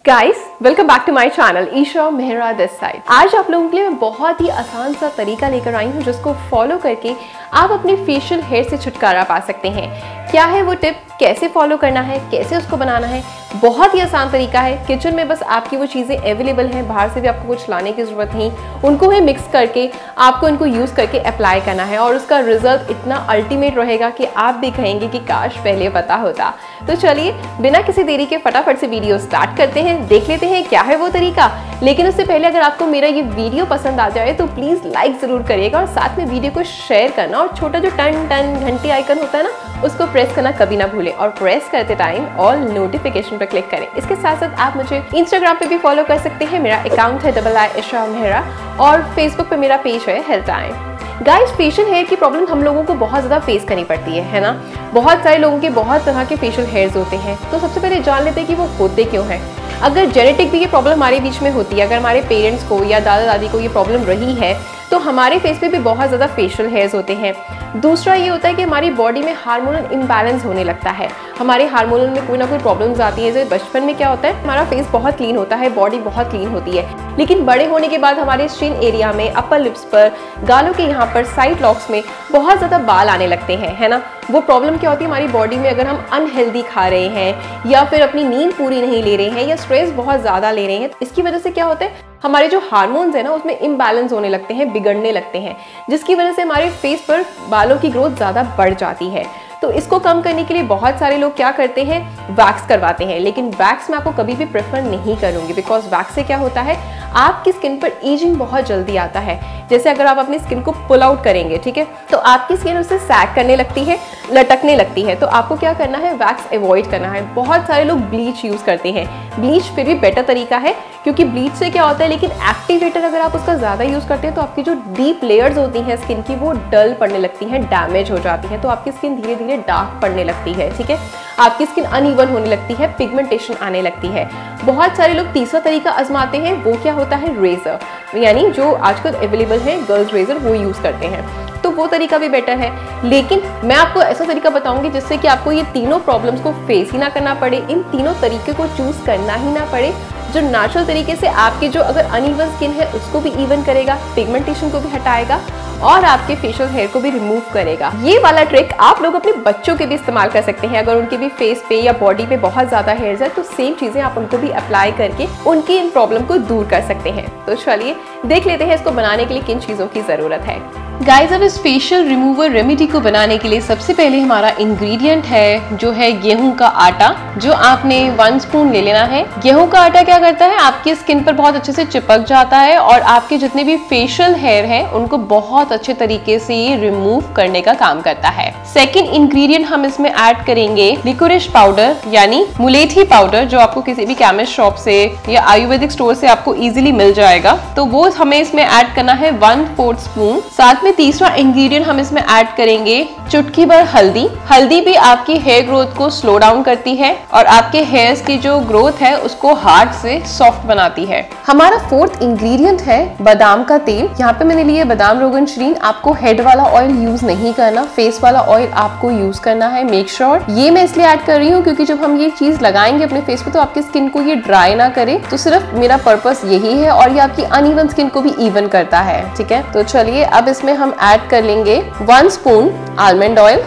Guys welcome back to my channel Esha Mehra this side. आज आप लोगों के लिए मैं बहुत ही आसान सा तरीका लेकर आई हूँ जिसको फॉलो करके आप अपने फेशियल हेयर से छुटकारा पा सकते हैं। क्या है वो टिप, कैसे फॉलो करना है, कैसे उसको बनाना है, बहुत ही आसान तरीका है। किचन में बस आपकी वो चीज़ें अवेलेबल हैं, बाहर से भी आपको कुछ लाने की ज़रूरत नहीं, उनको ही मिक्स करके आपको इनको यूज़ करके अप्लाई करना है और उसका रिजल्ट इतना अल्टीमेट रहेगा कि आप भी कहेंगे कि काश पहले पता होता। तो चलिए बिना किसी देरी के फटाफट से वीडियो स्टार्ट करते हैं, देख लेते हैं क्या है वो तरीका। लेकिन उससे पहले अगर आपको मेरा ये वीडियो पसंद आ जाए तो प्लीज़ लाइक ज़रूर करिएगा और साथ में वीडियो को शेयर करना और छोटा जो टन टन घंटी आइकन होता है ना उसको प्रेस करना कभी ना भूलें और प्रेस करते टाइम ऑल नोटिफिकेशन पर क्लिक करें। इसके साथ साथ आप मुझे इंस्टाग्राम पे भी फॉलो कर सकते हैं, मेरा अकाउंट है ईशा मेहरा और फेसबुक पे मेरा पेज है health time. Guys facial hair की प्रॉब्लम हम लोगों को बहुत ज़्यादा फेस करनी पड़ती है ना। बहुत सारे लोगों के बहुत तरह के फेशियल हेयर्स होते हैं, तो सबसे पहले जान लेते हैं कि वो होते क्यों हैं। अगर जेनेटिक भी ये प्रॉब्लम हमारे बीच में होती है, अगर हमारे पेरेंट्स को या दादा दादी को ये प्रॉब्लम रही है तो हमारे फेस पे भी बहुत ज़्यादा फेशियल हेयर्स होते हैं। दूसरा ये होता है कि हमारी बॉडी में हार्मोनल इम्बैलेंस होने लगता है, हमारे हार्मोनल में कोई ना कोई प्रॉब्लम्स आती है। जैसे बचपन में क्या होता है, हमारा फेस बहुत क्लीन होता है, बॉडी बहुत क्लीन होती है, लेकिन बड़े होने के बाद हमारे चिन एरिया में, अपर लिप्स पर, गालों के यहाँ पर, साइड लॉक्स में बहुत ज़्यादा बाल आने लगते हैं, है ना। वो प्रॉब्लम क्या होती है हमारी बॉडी में, अगर हम अनहेल्दी खा रहे हैं या फिर अपनी नींद पूरी नहीं ले रहे हैं या स्ट्रेस बहुत ज़्यादा ले रहे हैं, इसकी वजह से क्या होता है हमारे जो हार्मोन्स है ना उसमें इम्बैलेंस होने लगते हैं, बिगड़ने लगते हैं, जिसकी वजह से हमारे फेस पर बालों की ग्रोथ ज़्यादा बढ़ जाती है। तो इसको कम करने के लिए बहुत सारे लोग क्या करते हैं, वैक्स करवाते हैं। लेकिन वैक्स मैं आपको कभी भी प्रेफर नहीं करूँगी, बिकॉज वैक्स से क्या होता है आपकी स्किन पर एजिंग बहुत जल्दी आता है। जैसे अगर आप अपनी स्किन को पुल आउट करेंगे, ठीक है, तो आपकी स्किन उससे सैग करने लगती है, लटकने लगती है। तो आपको क्या करना है, वैक्स अवॉइड करना है। बहुत सारे लोग ब्लीच यूज़ करते हैं, ब्लीच फिर भी बेटर तरीका है क्योंकि ब्लीच से क्या होता है, लेकिन एक्टिवेटर अगर आप उसका ज़्यादा यूज़ करते हैं तो आपकी जो डीप लेयर्स होती हैं स्किन की वो डल पड़ने लगती हैं, डैमेज हो जाती है, तो आपकी स्किन धीरे धीरे डार्क पड़ने लगती है, ठीक है, आपकी स्किन अनइवन होने लगती है, पिगमेंटेशन आने लगती है। बहुत सारे लोग तीसरा तरीका आजमाते हैं, वो क्या होता है, रेजर, यानी जो आजकल अवेलेबल है गर्ल्स रेजर, वो यूज़ करते हैं, तो वो तरीका भी बेटर है। लेकिन मैं आपको ऐसा तरीका बताऊंगी जिससे कि आपको ये तीनों प्रॉब्लम्स को फेस ही ना करना पड़े, इन तीनों तरीके को चूज करना ही ना पड़े, जो नेचुरल तरीके से आपके जो अगर अनइवन स्किन है उसको भी इवन करेगा, पिगमेंटेशन को भी हटाएगा और आपके फेशियल हेयर को भी रिमूव करेगा। ये वाला ट्रिक आप लोग अपने बच्चों के भी इस्तेमाल कर सकते हैं। अगर उनके भी फेस पे या बॉडी पे बहुत ज्यादा हेयर्स है तो सेम चीजें आप उनको भी अप्लाई करके उनकी इन प्रॉब्लम को दूर कर सकते हैं। तो चलिए देख लेते हैं इसको बनाने के लिए किन चीजों की जरूरत है। गाइस अब इस फेशियल रिमूवर रेमेडी को बनाने के लिए सबसे पहले हमारा इंग्रेडिएंट है जो है गेहूं का आटा, जो आपने 1 स्पून ले लेना है। गेहूं का आटा क्या करता है, आपकी स्किन पर बहुत अच्छे से चिपक जाता है और आपके जितने भी फेशियल हेयर हैं उनको बहुत अच्छे तरीके से ये रिमूव करने का काम करता है। सेकेंड इंग्रेडिएंट हम इसमें ऐड करेंगे लिकोरिश पाउडर, यानी मुलेठी पाउडर, जो आपको किसी भी केमिस्ट शॉप से या आयुर्वेदिक स्टोर से आपको इजीली मिल जाएगा, तो वो हमें इसमें ऐड करना है 1/4 स्पून। साथ में तीसरा इंग्रेडिएंट हम इसमें ऐड करेंगे चुटकी भर हल्दी। हल्दी भी आपकी हेयर ग्रोथ को स्लो डाउन करती है और आपके हेयर्स की जो ग्रोथ है उसको हार्ड से सॉफ्ट बनाती है। हमारा फोर्थ इंग्रेडिएंट है बादाम का तेल। यहाँ पे मैंने लिए बादाम रोगन श्रीन। आपको हेड वाला ऑयल यूज नहीं करना, फेस वाला ऑयल आपको यूज करना है। मेक श्योर ये मैं इसलिए ऐड कर रही हूँ क्योंकि जब हम ये चीज लगाएंगे अपने फेस पे तो आपकी स्किन को ये ड्राई ना करे, तो सिर्फ मेरा पर्पस यही है और ये आपकी अनइवन स्किन को भी इवन करता है, ठीक है। तो चलिए अब इसमें हम ऐड कर लेंगे 1 स्पून आलमंड ऑयल।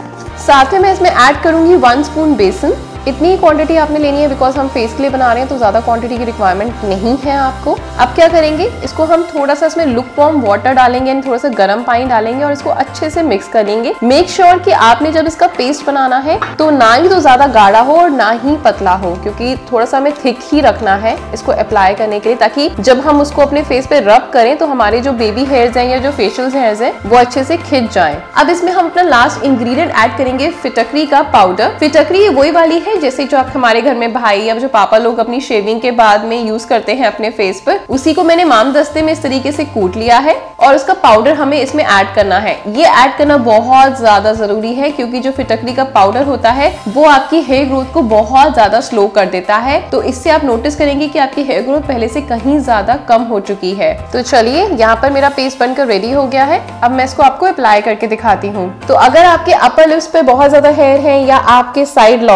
साथ में मैं इसमें ऐड करूंगी 1 स्पून बेसन। इतनी ही क्वांटिटी आपने लेनी है बिकॉज हम फेस के लिए बना रहे हैं तो ज्यादा क्वांटिटी की रिक्वायरमेंट नहीं है आपको। अब क्या करेंगे, इसको हम थोड़ा सा इसमें लुकवार्म वाटर डालेंगे एंड थोड़ा सा गर्म पानी डालेंगे और इसको अच्छे से मिक्स कर लेंगे। मेक श्योर कि आपने जब इसका पेस्ट बनाना है तो ना ही तो ज्यादा गाढ़ा हो और ना ही पतला हो, क्योंकि थोड़ा सा हमें थिक ही रखना है इसको अप्लाई करने के लिए, ताकि जब हम उसको अपने फेस पे रब करें तो हमारे जो बेबी हेयर्स हैं या जो फेशियल हेयर्स हैं वो अच्छे से खिंच जाएं। अब इसमें हम अपना लास्ट इंग्रेडिएंट ऐड करेंगे फिटकरी का पाउडर। फिटकरी वही वाली है जैसे जो आप हमारे घर में भाई या जो पापा लोग अपनी शेविंग के बाद में यूज करते हैं अपने फेस पर, उसी को मैंने माम दस्ते में इस तरीके से कूट लिया है और उसका पाउडर हमें इसमें ऐड करना है। ये ऐड करना बहुत ज्यादा जरूरी है क्योंकि जो फिटकरी का पाउडर होता है वो आपकी हेयर ग्रोथ को बहुत ज्यादा स्लो कर देता है, तो इससे आप नोटिस करेंगे कि आपकी हेयर ग्रोथ पहले से कहीं ज्यादा कम हो चुकी है। तो चलिए यहाँ पर मेरा पेस्ट बनकर रेडी हो गया है। अब मैं इसको आपको अप्लाई करके दिखाती हूँ। तो अगर आपके अपर लिप्स पे बहुत ज्यादा हेयर है या आपके साइड लॉक्स जैसे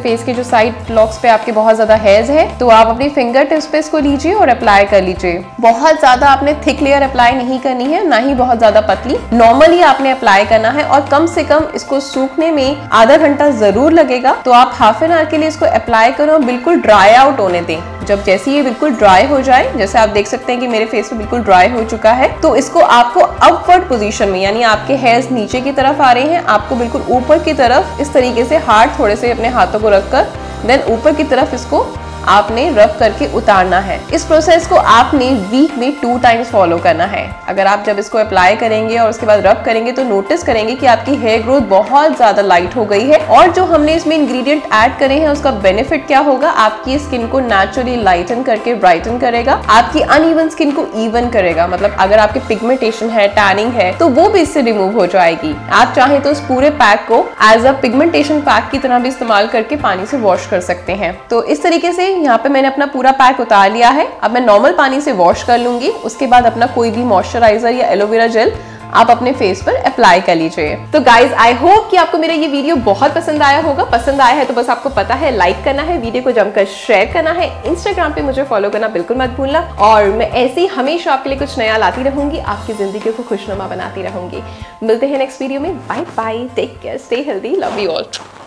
फेस के जो साइड लॉक्स पे आपके बहुत ज्यादा हेयर्स है, तो आप अपनी फिंगर टिप्स पे इसको लीजिए और अप्लाई कर लीजिए। बहुत ज्यादा आपने थिक लेयर अप्लाई नहीं करनी है, ना ही बहुत ज्यादा पतली, नॉर्मली आपने अप्लाई करना है। और कम से कम इसको सूखने में आधा घंटा जरूर लगेगा। तो आप हाफ एन आवर के लिए इसको अप्लाई करो और बिल्कुल ड्राई आउट होने दें। जब जैसे ये बिल्कुल ड्राई हो जाए, जैसे आप देख सकते हैं कि मेरे फेस पे बिल्कुल ड्राई हो चुका है, तो इसको आपको अपवर्ड पोजीशन में, यानी आपके हेयर्स नीचे की तरफ आ रहे हैं, आपको बिल्कुल ऊपर की तरफ इस तरीके से हाथ थोड़े से अपने हाथों को रखकर देन ऊपर की तरफ इसको आपने रब करके उतारना है। इस प्रोसेस को आपने वीक में 2 टाइम्स फॉलो करना है। अगर आप जब इसको अप्लाई करेंगे और उसके बाद रब करेंगे तो नोटिस करेंगे कि आपकी हेयर ग्रोथ बहुत ज्यादा लाइट हो गई है। और जो हमने इसमें इंग्रेडिएंट ऐड करे हैं उसका बेनिफिट क्या होगा, आपकी स्किन को नेचुरली लाइटन करके ब्राइटन करेगा, आपकी अनइवन स्किन को इवन करेगा। मतलब अगर आपकी पिगमेंटेशन है, टैनिंग है, तो वो भी इससे रिमूव हो जाएगी। आप चाहें तो इस पूरे पैक को एज अ पिगमेंटेशन पैक की तरह भी इस्तेमाल करके पानी से वॉश कर सकते हैं। तो इस तरीके से यहाँ पे मैंने अपना पूरा पैक उतार लिया है। अब मैं नॉर्मल पानी से वॉश कर लूंगी। उसके बाद अपना कोई भी मॉइस्चराइजर या एलोवेरा जेल आप अपने फेस पर अप्लाई कर लीजिए। तो गाइज, आई होप कि आपको मेरा ये वीडियो बहुत पसंद आया होगा। पसंद आया है तो बस आपको पता है, लाइक करना है, वीडियो को जमकर शेयर करना है, इंस्टाग्राम पे मुझे फॉलो करना बिल्कुल मत भूलना। और मैं ऐसे ही हमेशा आपके लिए कुछ नया लाती रहूंगी, आपकी जिंदगी को खुशनुमा बनाती रहूंगी। मिलते हैं नेक्स्ट वीडियो में। Bye bye, take care, stay healthy, love you all.